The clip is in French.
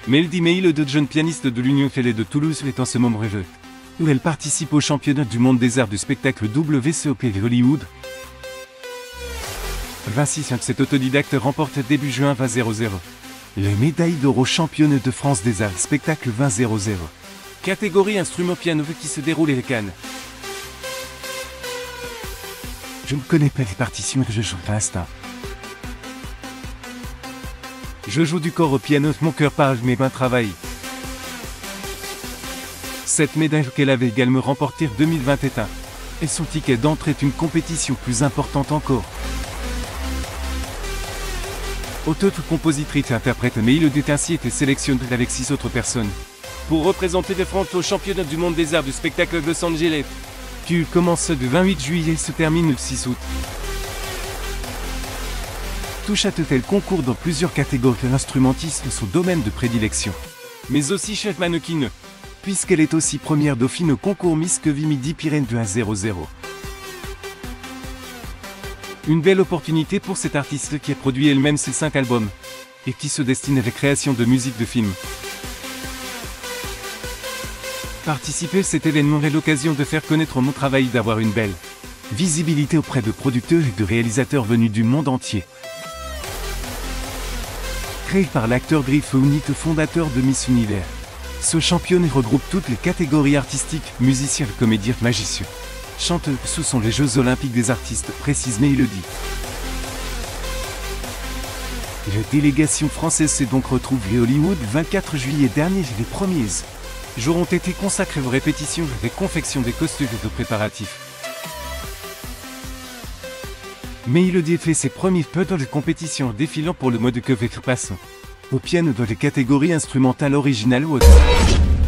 Mélodie Mélodie, jeune pianiste de l'Union Fellée de Toulouse, est en ce moment rêveux, où elle participe au championnat du monde des arts du spectacle WCOP de Hollywood. 26 ans, cet autodidacte remporte début juin 2000 la médaille d'or au championnat de France des arts spectacle 2000. Catégorie instrument piano qui se déroule à Cannes. Je ne connais pas les partitions que je joue à l'instant. Je joue du corps au piano, mon cœur parle, mes mains travaillent. Cette médaille qu'elle avait également remportée en 2021. Et son ticket d'entrée est une compétition plus importante encore. Auteure, compositrice et interprète, Mélodie ainsi été sélectionnée avec 6 autres personnes pour représenter la France au championnat du monde des arts du spectacle de Los Angeles, qui commence le 28 juillet et se termine le 6 août. Touche à tel concours dans plusieurs catégories que l'instrumentiste son domaine de prédilection, mais aussi chef mannequin, puisqu'elle est aussi première dauphine au concours Miss Quevi Midi-Pyrénées 100. Une belle opportunité pour cette artiste qui a produit elle-même ses 5 albums, et qui se destine à la création de musique de film. Participer à cet événement est l'occasion de faire connaître mon travail et d'avoir une belle visibilité auprès de producteurs et de réalisateurs venus du monde entier. Créé par l'acteur Griff Unique, fondateur de Miss Univers, ce championnat regroupe toutes les catégories artistiques, musiciens, comédiens, magiciens, chanteurs. Ce sont les Jeux Olympiques des artistes, précise Mélodie. La délégation française s'est donc retrouvée à Hollywood le 24 juillet dernier. Les premiers jours ont été consacrés aux répétitions, des confections des costumes et de préparatifs. Mélodie fait ses premiers pas dans les compétitions, défilant pour le mode que passant au piano dans les catégories instrumentales originales ou autres.